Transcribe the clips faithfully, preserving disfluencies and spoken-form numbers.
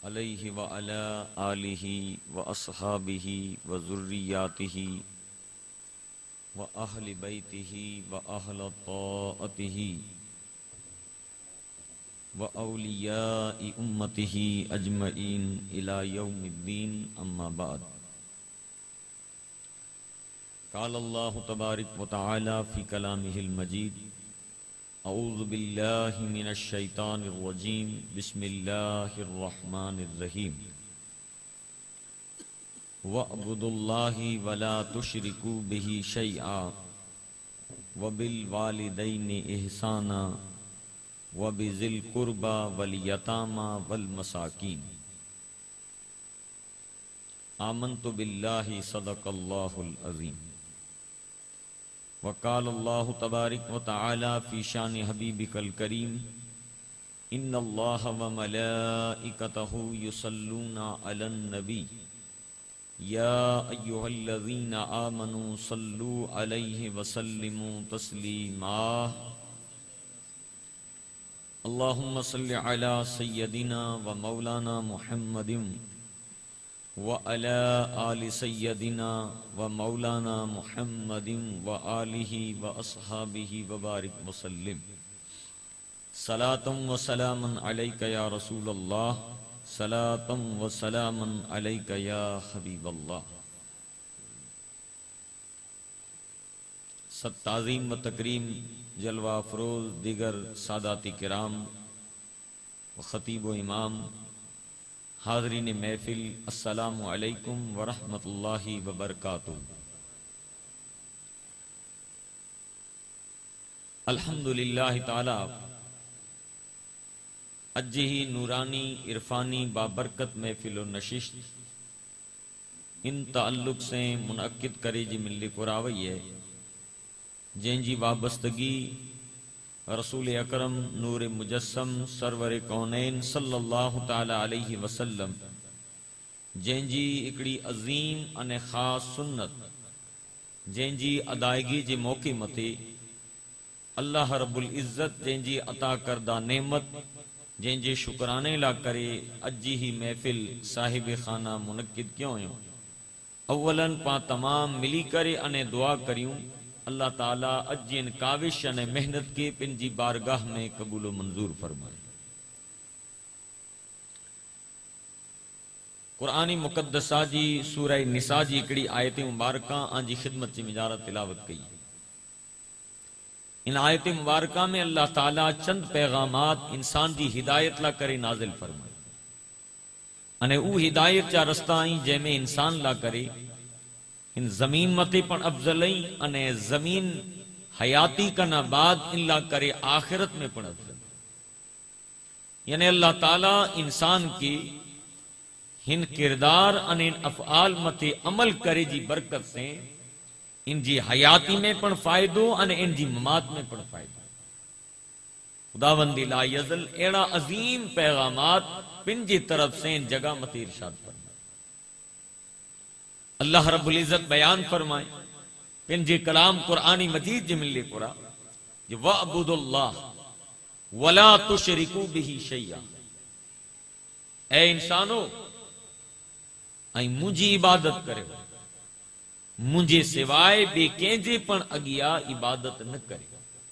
علیہ وعلی آلہ واصحابہ وذریاتہ واہل بیتہ واہل طاعتہ واولیاء امتہ اجمعین الی یوم الدین، اما بعد۔ قال اللہ تبارک وتعالی فی کلامہ المجید: اعوذ باللہ من الشیطان الرجیم، بسم اللہ الرحمن الرحیم۔ وَاعْبُدُوا اللَّهَ وَلَا تُشْرِكُوا بِهِ شَيْئًا وَبِالْوَالِدَيْنِ إِحْسَانًا وَبِذِي الْقُرْبَى وَالْيَتَامَى وَالْمَسَاكِينِ۔ آمنت باللہ صدق اللہ العظیم۔ وقال اللہ تبارک وتعالی فی شان حبیبک الکریم: ان اللہ وملائکتہ یصلون علی النبی یا ایہا الذین آمنوا صلوا علیہ وسلموا تسلیما۔ اللہم صل علی سیدنا و مولانا محمد وعلى آل سيدنا ومولانا محمد وآلہ وأصحابہ وبارک وسلم۔ صلاة وسلاما علیک یا رسول اللہ، صلاة وسلاما علیک یا حبیب اللہ۔ سب تعظیم و تکریم جلوہ افروز دیگر ساداتی کرام و خطیب و امام، حاضرین محفل، السلام علیکم ورحمۃ اللہ وبرکاتہ۔ الحمدللہ تعالی اجہی نورانی عرفانی بابرکت محفل و نشست ان تعلق سے منعقد کرے جی ملی قراوی ہے، جن جی وابستگی رسول اکرم نور مجسم سرور کونین صلی اللہ تعالی علیہ وسلم جن جی اکڑی عظیم ان خاص سنت جن جی ادائیگی جے موقع متے اللہ رب العزت جن جی عطا کردہ نعمت جن جے شکرانے لا کرے اجی ہی محفل صاحب خانہ منعقد کیوں ہیں۔ اولاً پا تمام ملی کرے انہیں دعا کریوں اللہ تعالیٰ اجین کاوش نے محنت کے پن جی بارگاہ میں قبول و منظور فرمائے۔ قرآنی مقدسہ جی سورہ نساء جی اکڑی آیت مبارکہ آن جی خدمت جی مجارہ تلاوت کی۔ ان آیت مبارکہ میں اللہ تعالیٰ چند پیغامات انسان جی ہدایت لا کرے نازل فرمائے، انہیں او ہدایت چا رستہ آئیں جے میں انسان لا کرے ان زمین متے پن افضلیں، انہیں زمین حیاتی کا نباد اللہ کرے آخرت میں پن افضل، یعنی اللہ تعالیٰ انسان کی ہن کردار انہیں افعال متے عمل کرے جی برکت سے ان جی حیاتی میں پن فائدو انہیں ان جی ممات میں پن فائدو۔ خداوند لا یزل ایڑا عظیم پیغامات پن جی طرف سے ان جگہ متے ارشاد پر اللہ رب العزت بیان فرمائے پن جی کلام قرآنی مجید جی ملے قرآ جی وَاعْبُدُوا اللَّهَ وَلَا تُشْرِكُوا بِهِ شَيْئًا۔ اے انسانو ائی مجھے عبادت کرے، مجھے سوائے بے کینجے پن اگیا عبادت نہ کرے،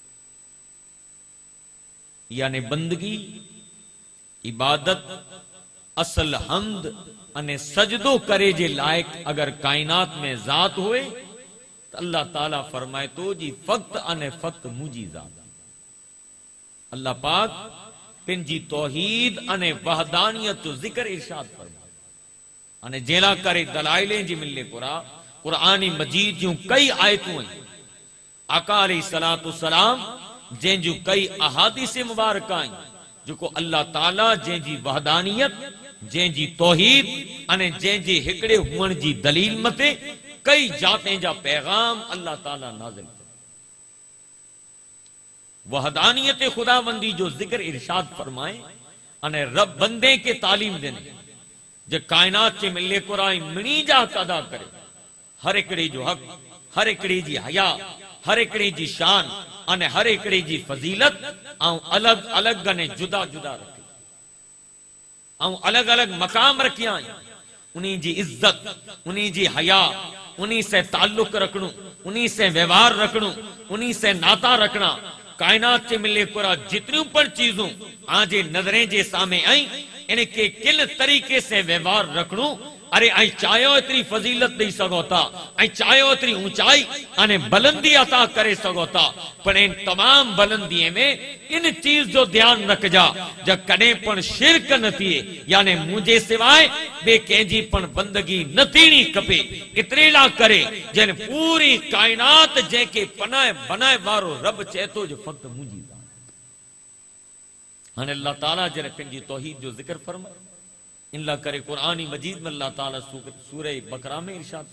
یعنی بندگی عبادت اصل حمد انہیں سجدو کرے جے لائق اگر کائنات میں ذات ہوئے تو اللہ تعالیٰ فرمائے تو جی فقط انہیں فقط مجھے ذات۔ اللہ پاک پن جی توحید انہیں وحدانیت تو ذکر ارشاد فرمائے، انہیں جیلا کرے دلائلیں جی ملے قرآن قرآنی مجید جوں کئی آیتوں ہیں، آقا علیہ السلام جن جو کئی احادیث مبارکہ ہیں جو کو اللہ تعالیٰ جن جی وحدانیت جن جی توحید انہیں جن جی ہکڑے ہون جی دلیل متے کئی جاتیں جا پیغام اللہ تعالیٰ نازل کرے۔ وحدانیت خداوندی جو ذکر ارشاد فرمائے انہیں رب بندے کے تعلیم دینے جو کائنات کے ملے قرآن منی جات ادا کرے، ہر اکڑی جو حق، ہر اکڑی جی حیا، ہر اکڑی جی شان انہیں ہر اکڑی جی فضیلت آؤں الگ الگ گنے جدا جدا رکھے۔ ऐं अलग अलग मकाम रखिया उन्हीं जी इज्जत उन्हीं जी हया उन्हीं से ताल्लुक रखणो उन्हीं से व्यवहार रखणो उन्हीं से नाता रखना कायनात चे मिले कुरा जितनी पर चीजों आजे नजरें जे सामने आई इनके किन तरीके से व्यवहार रखणो अरे आई चायो इतनी फजीलत दई सगो था आई चायो इतनी ऊंचाई अने बुलंदी अता करे सगो था पर इन तमाम बुलंदी में इन चीज जो ध्यान रख जा जब कने पण शिरक न थिए यानी मुझे सिवाय बे कंहिंजी पण बंदगी न थीणी खपे इतने ला करे जन पूरी कायनात जेके पनाए बनाए वारो रब चए थो जो फक्त मुंहिंजी हाणे अल्लाह ताला जन पंहिंजी तौहीद जो जिक्र फरमाए इन ला करे कुरानी मजीद में अल्लाह ताला सूरह बकरा में इरशाद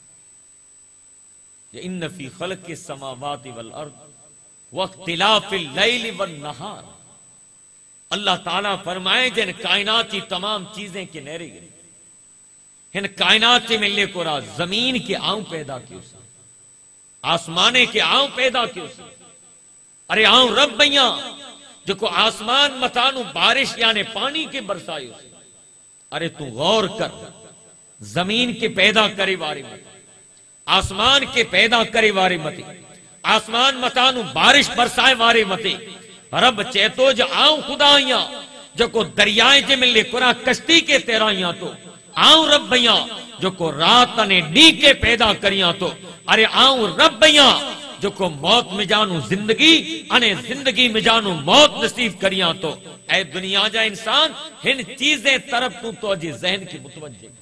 फरमाए इन्न फी खल्क़ि समावाति वल अर्द वख्तिलाफिल लैलि वन नहार अल्लाह ताला फरमाए जन कायनात की तमाम चीजें के नहरे गई हिन कायनात में ले कोरा जमीन के आऊं पैदा कियो सी आसमाने के आऊं पैदा कियो सी अरे आऊं रब भैया जो को आसमान मतानु बारिश यानी पानी के बरसायो सी अरे तू गौर कर जमीन के पैदा करे वारे मत आसमान के पैदा करे वारे मते आसमान मतानु बारिश बरसाए वारे मते रब चेतो जो आऊं खुदा आया जो को दरियाए जे मिले कुरा कश्ती के तेराइया तो आऊं रब भैया जो को रात ने डी के पैदा करिया तो अरे आऊं रब भैया जो को मौत में जानू जिंदगी अने जिंदगी में जानू मौत नसीब करिया तो ऐ दुनिया जा इंसान हिन चीजें तरफ तू तो जी जहन की मुतवज्जे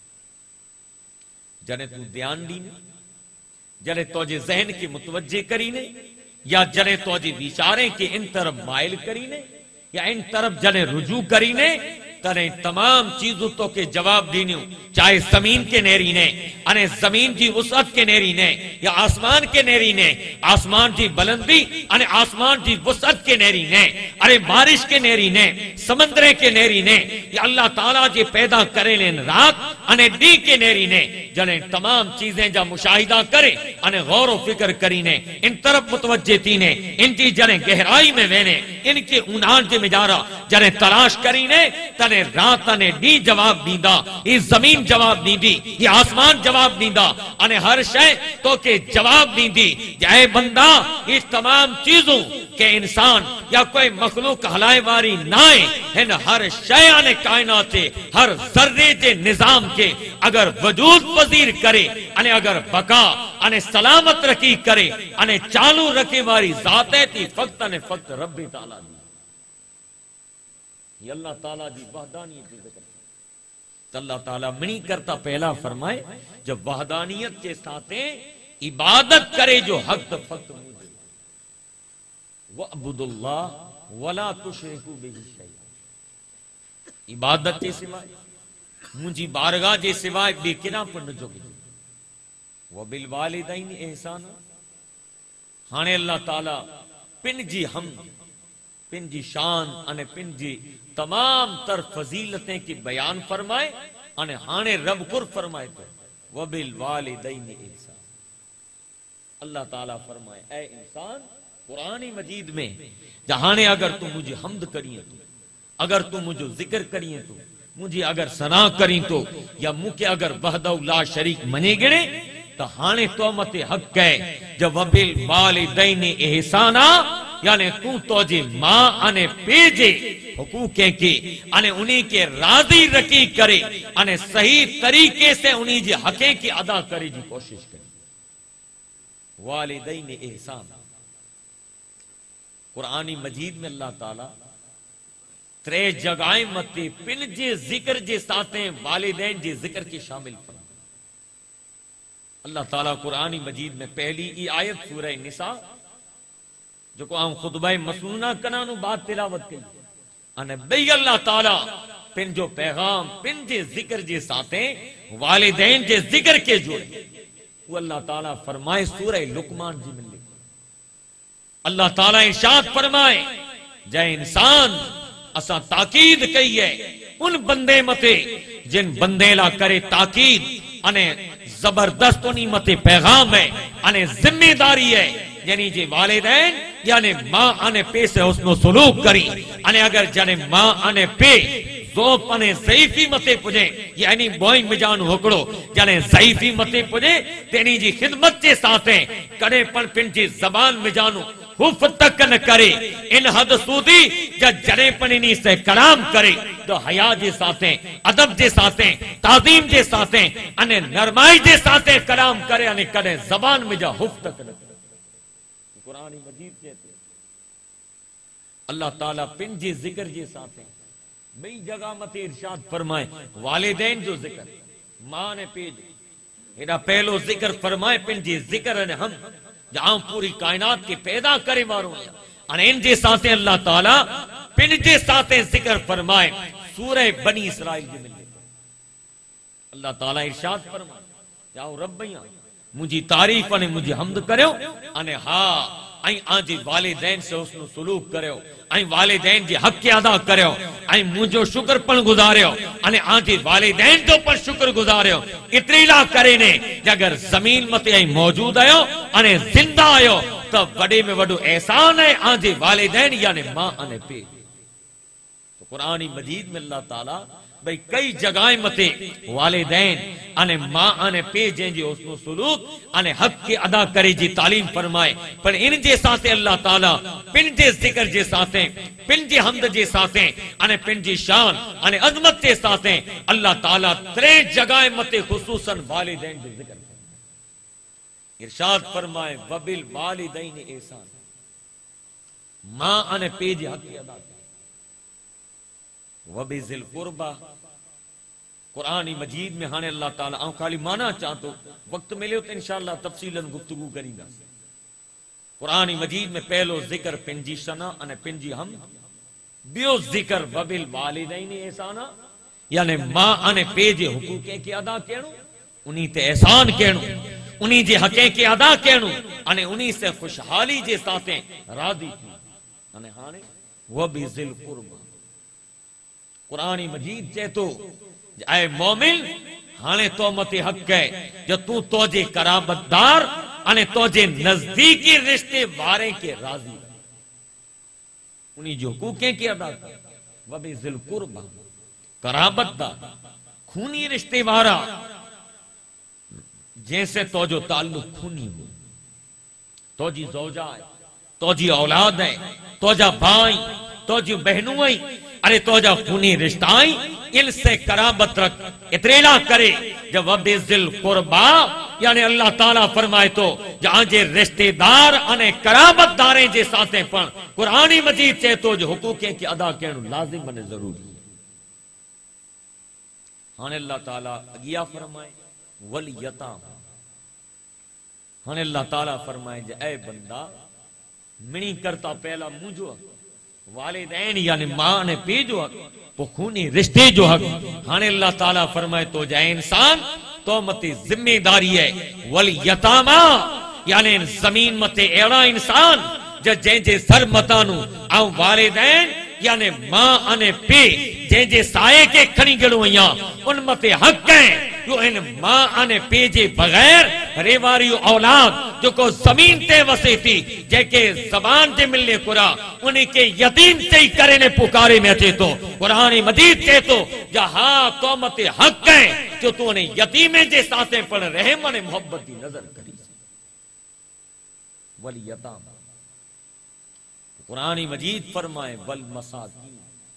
जने तू ध्यान दी ने जने तो जी जहन की मुतवज्जे करी ने या जने तो जी विचारे के इन तरफ माइल करी ने या इन तरफ जने रुजू करी ने तने तमाम चीजों तो के जवाब दीने चाहे जमीन के नेरी ने अने जमीन की वसअत के नेरी ने या आसमान के नेरी ने आसमान की बुलंदी अने आसमान की वसअत के नेरी ने अरे बारिश के नेरी ने समंदरे के नेरी ने या अल्लाह ताला जे पैदा करे ने रात अने डी के नेरी ने जने तमाम चीजें जा मुशाहिदा करे अने गौर व फिक्र करी ने इन तरफ मुतवज्जे थी ने इनकी जने गहराई में वेने इनके उनान जे मिजारा जने तलाश करी ने तने रात ने डी जवाब दींदा ये जमीन जवाब दींदी ये आसमान जवाब दींदा अने हर शय तो के जवाब दींदी जाए बंदा इस तमाम चीजों के इंसान या कोई मखलूक हलाए वारी नाए हिन हर शय ने कायनात से हर जर्रे के निजाम के अगर वजूद पजीर करे अने अगर बका अने सलामत रखी करे अने चालू रखे वारी जाते थी फक्त ने फक्त रब्बी ताला ये अल्लाह ताला की वहदानियत की जिक्र तो अल्लाह ताला मनी करता पहला फरमाए जब वहदानियत के साथ इबादत करे जो हक फक्त मुझे वअबुदुल्लाह वला तुशरिकू बिही शैआ इबादत के सिवाय मुझी बारगाह जे सिवाय बेकिना पर न जोगे व बिल वालिदैन एहसान हाने अल्लाह ताला पिन जी हम पिन जी शान अने पिन जी तमाम तर फजीलतें की बयान फरमाए अने हाने रब कुर फरमाए तो वबिल वालिदैन इंसान अल्लाह ताला फरमाए ऐ इंसान कुरानी मजीद में जहाने अगर तू मुझे हमद करिए तो अगर तू मुझे जिक्र करिए तो मुझे अगर सना करी तो या मुके अगर वहदहु ला शरीक मने गिणे तो हाने तो मते हक है जब वबिल वालिदैन एहसाना यानी तू तो जी मां अने पेजे हुकूके की अने उन्हीं के राजी रखी करे अने सही तरीके से उन्हीं जे हके की अदा करे जी कोशिश करे वालिदैन एहसान कुरानी मजीद में अल्लाह ताला त्रे जगह मते पिन जे जिक्र जे साथे वालिदैन जे जिक्र के शामिल फरमा अल्लाह ताला कुरानी मजीद में पहली ई आयत सूरह निसा जो को आऊं खुतबा मसनूना कनानु बात तिलावत कई अने बई अल्लाह ताला पिन जो पैगाम पिन जे जिक्र जे साथे वालिदैन जे जिक्र के जोड़े वो अल्लाह ताला फरमाए सूरह लुकमान जी में लिखो अल्लाह ताला इरशाद फरमाए जय इंसान असा ताकीद कई है उन बंदे मते जिन बंदे ला करे ताकीद अने जबरदस्त उन्हीं मते पैगाम है अने जिम्मेदारी है यानी जे वालिदैन यानी मां अने पे से उसनो सलूक करी अने अगर जने मां अने पे زو پنے ضعیفی متے پجے یعنی بوئیں مجان ہکڑو جانے ضعیفی متے پجے تینی جی خدمت کے ساتھیں کڑے پن پن جی زبان مجانو حف تک نہ کرے ان حد سودی جا جڑے پنینی سے کلام کرے تو حیا جے ساتھیں ادب جے ساتھیں تعظیم جے ساتھیں انہیں نرمائی جے ساتھیں کلام کرے انہیں کڑے زبان میں جا حف تک نہ کرے. قرآن مجید کہتے اللہ تعالیٰ پن جے ذکر جے ساتھیں بئی جگہ مت ارشاد فرمائے والدین جو ذکر ماں نے پیج ایڈا پہلو ذکر فرمائے پن جے ذکر نے ہم جہاں پوری کائنات کے پیدا کرے ماروں ان ان جے ساتھیں اللہ تعالیٰ پن جے ساتھیں ذکر فرمائے سورہ بنی اسرائیل جے ملے اللہ تعالیٰ ارشاد فرمائے جاؤ ربیاں مجھے تعریف نے مجھے حمد کریو انے ہاں آئیں آنجی والدین سے حسن سلوک کریو آئیں والدین جی حق کے ادا کریو آئیں مجھو شکر پن گزاریو انے آنجی والدین جو پر شکر گزاریو اتری لا کرے نے اگر زمین متے آئیں موجود آئیو انے زندہ آئیو تو وڈے میں وڈو احسان ہے آنجی والدین یعنی ماں انے پی. تو قرآن مجید میں اللہ تعالیٰ بھئی کئی جگہیں متے والدین انے ماں انے پی جن جی حسن و سلوک انے حق کے ادا کرے جی تعلیم فرمائے پر ان جے ساتھے اللہ تعالیٰ پن جے ذکر جے ساتھیں پن جے حمد جے ساتھیں انے پن جی شان انے عظمت جے ساتھیں اللہ تعالیٰ ترے جگہیں متے خصوصاً والدین جے ذکر ارشاد فرمائے وبل والدین احسان ماں انے پی جے حق کے ادا کرے وَبِذِلْ قُرْبَةِ قرآن مجید میں ہانے اللہ تعالیٰ آن خالی مانا چاہتو وقت ملے تو انشاءاللہ تفصیلاً گفتگو کریں گا. قرآن مجید میں پہلو ذکر پنجی شنا انے پنجی ہم بیو ذکر وَبِلْ وَالِدَيْنِ احسانا یعنی ماں انے پیجے حقوقیں کے ادا کہنو انہی تے احسان کہنو انہی جے حقیں کے ادا کہنو انے انہی سے خوشحالی جے ساتھیں راضی تھی انے ہانے وَبِذِلْ قُرْبَةِ قرآن مجید چے تو اے مومن ہانے تو مت حق ہے جو تو توجے قرابت دار انے توجے نزدیکی رشتے وارے کے راضی انہی جو حقوقیں کی ادا کر وَبِذِلْ قُرْبَةِ قرابت دار خونی رشتے وارا جیسے تو جو تعلق خونی ہو تو جی زوجہ ہے تو جی اولاد ہے تو جا بھائی تو جی بہنوئی ارے تو جا خونی رشتائیں ان سے قرابت رکھ اتریلا کرے جب وَبِذِلْ قُرْبَةِ یعنی اللہ تعالیٰ فرمائے تو جہاں جے رشتے دار انے قرابت داریں جے ساتھیں پڑ قرآن مجید چے تو جو حقوقیں کی ادا کرنے لازم بنے ضروری ہے. ہاں اللہ تعالیٰ اگیا فرمائے وَالْيَتَامَ ہاں اللہ تعالیٰ فرمائے جے اے بندہ منی کرتا پہلا مجھو والدین یعنی ماں نے پی جو حق وہ خونی رشتے جو حق ہانے اللہ تعالیٰ فرمائے تو جائے انسان تو متی ذمہ داری ہے والیتاما یعنی زمین متے ایڑا انسان جو جن جے سر متانو او والدین یعنی ماں انے پی جن جے سائے کے کھنی گڑو ہیں ان متے حق ہیں جو ان ماں انے پی جے بغیر ریواری اولاد جو کو زمین تے وسے تھی جے کے زبان تے ملنے قرآن انہی کے یتیم تے ہی کرنے پکارے میں اچھے تو قرآن مجید تے تو جہاں قومت حق ہیں جو تو انہیں یتیمیں جے ساتھیں پڑھ رحم انہیں محبت کی نظر کری ولی یتام قرآن مجید فرمائے والمساکین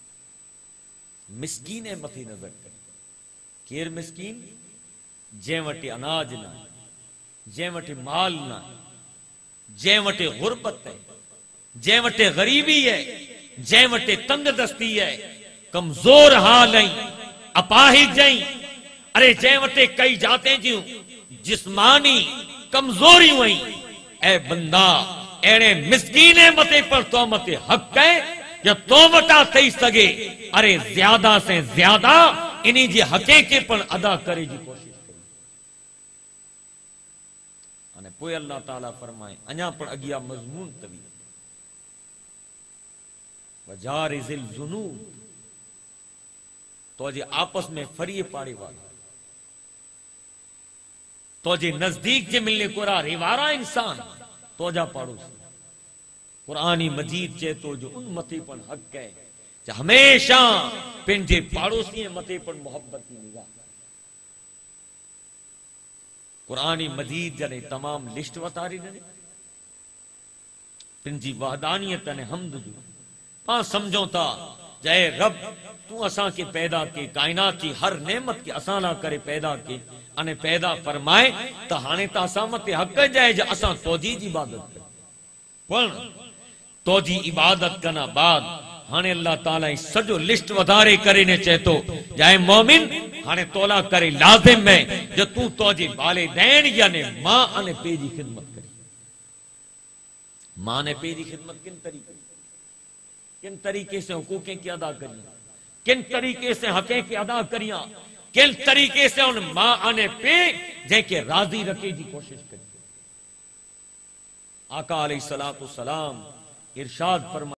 مسکین متی نظر کری کیر مسکین جے وٹی اناج نہ جے وٹی مال نہ جے وٹی غربت ہے جے وٹی غریبی ہے جے وٹی تنگ دستی ہے کمزور حال ہیں اپاہی جائیں ارے جے وٹی کئی جاتے جیوں جسمانی کمزوری ہوئیں اے بندہ ایڑے مسکینے متے پر تو متے حق ہے یا تو وٹا تئی سگے ارے زیادہ سے زیادہ انہی جی حقے کے پر ادا کرے جی کوشش کرے انہیں پوئے اللہ تعالیٰ فرمائے انہا پر اگیا مضمون طویل وجارز الذنوب تو جی آپس میں فریے پاڑے والا تو جی نزدیک جی ملنے قرآن ریوارا انسان تو جا پاڑو سے قرآنی مجید چے تو جو ان متی پر حق ہے کہ ہمیشہ پنجے پاڑوسی متے پر محبت کی نگاہ. قرآن مجید جنے تمام لسٹ وطاری نے پنجی وحدانیت نے حمد جو پاں سمجھوں تا جائے رب تو اساں کے پیدا کے کائنات کی ہر نعمت کے اساں لا کرے پیدا کے انہیں پیدا فرمائے تا ہانے تا اساں مت حق جائے جا اساں توجی جی عبادت کرے پر توجی عبادت کنا بعد ہانے اللہ تعالیٰ سجو لسٹ ودارے کرے نے چاہتو جائے مومن ہانے تولا کرے لازم ہے جو تو توجی والدین یعنی ماں انہیں پیجی خدمت کرے. ماں نے پیجی خدمت کن طریقے کن طریقے سے حقوقیں کی ادا کریاں کن طریقے سے حقیں کی ادا کریاں کن طریقے سے ان ماں آنے پہ جن کے راضی رکھے جی کوشش کری. آقا علیہ السلام ارشاد فرمائے